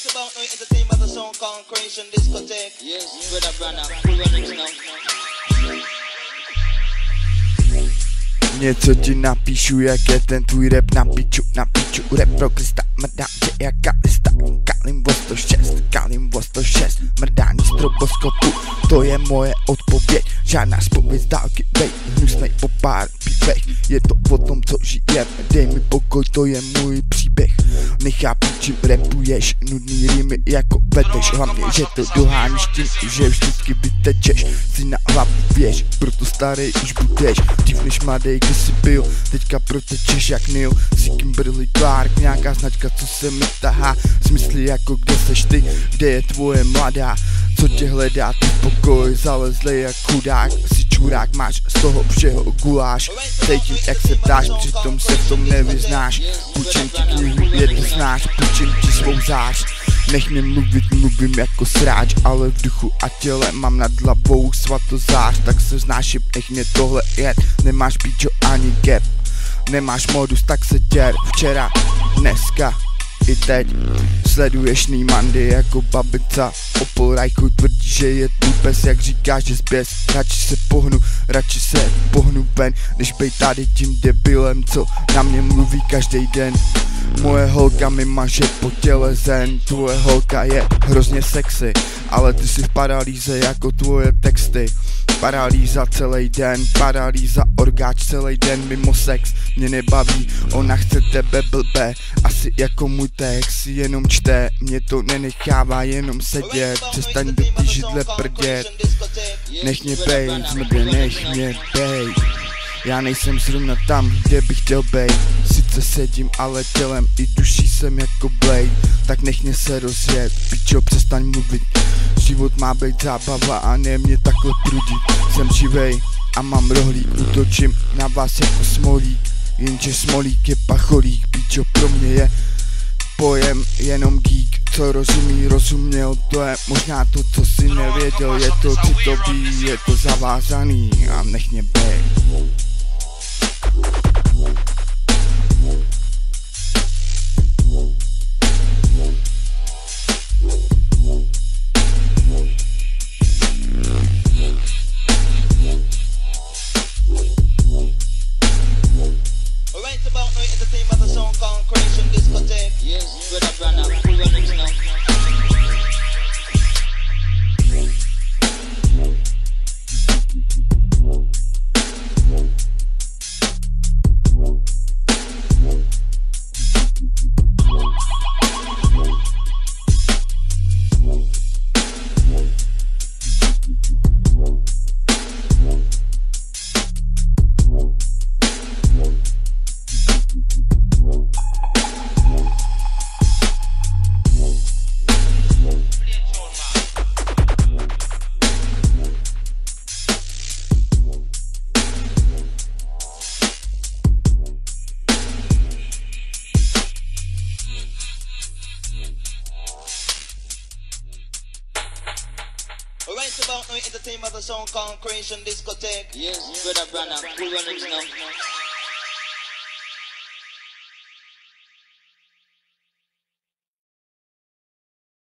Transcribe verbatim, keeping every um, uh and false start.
Right about now, entertainment of the sound called Creation Discotheque. Yes, brother Brana, full remix now. Něco ti napíšu, jak je ten tvůj rap na piču, na piču. Rap pro Krista, mrdá tě jak Kalista. Kalim o sto šest, Kalim o sto šest. Mrdání stroboskopu, to je moje odpověď. Žádná zpověď z dálky, bej, hnusnej po pár pívech. Je to o tom, co žijem, dej mi pokoj, to je můj příběh. Nechápu, čím rapuješ, nudný rýmy jako vedeš. Hlavně, že to doháníš tím, že vždycky vytečeš. Si na hlavu věž, proto starý už budeš. Dřív než mladej, kde jsi byl, teďka protečeš jak Neil. Si Kimberly Clark, nějaká značka, co se mi tahá. Smysly jako kde seš ty, kde je tvoje mladá. Co tě hledá, ty pokoj, zalezlej jak chudák. Si čurák, máš z toho všeho guláš. Cítím, jak se ptáš, přitom se v tom nevyznáš. Půjčím ti knihu, jednu znáš, půjčím ti svou zář. Nech mě mluvit, mluvím jako sráč, ale v duchu a těle mám nad hlavou svatozář. Tak se vznáším, nech mě tohle jet. Nemáš píčo ani gap, nemáš modus, tak se děr. Včera, dneska i teď sleduješ nýmandy jako babica. Opol Rajchu tvrdí, že je tu pes, jak říkáš, že zběs. Radši se pohnu, radši se pohnu ven, než bej tady tím debilem, co na mě mluví každý den. Moje holka mi maže po těle zen. Tvoje holka je hrozně sexy, ale ty jsi v paralýze jako tvoje texty. Paralýza celý den, paralýza orgáč celý den mimo sex. Mě nebaví, ona chce tebe blbé. Asi jako můj text si jenom čte, mě to nenechává jenom sedět. Přestaň do ty židle prdět, nech mě bejt, zmrde, nech mě bejt. Já nejsem zrovna tam, kde bych chtěl bejt. Sice sedím, ale tělem i duší jsem jako Blade. Tak nech mě se rozjet, pičo, přestaň mluvit. Život má být zábava a ne mě takhle prudit. Jsem živej a mám rohlík, útočím na vás jako smolík. Jenže smolík je pacholík, pičo, pro mě je pojem jenom geek. Co rozumí, rozuměl, to je možná to, co si nevěděl. Je to citový, je to zavázaný a nech mě bejt. Right about now, entertainment of the sound called Creation Discotheque. Yes, brother Brana, full remix now. Right about now, entertainment of the sound called Creation Discotheque. Yes, brother Brana, full remix now.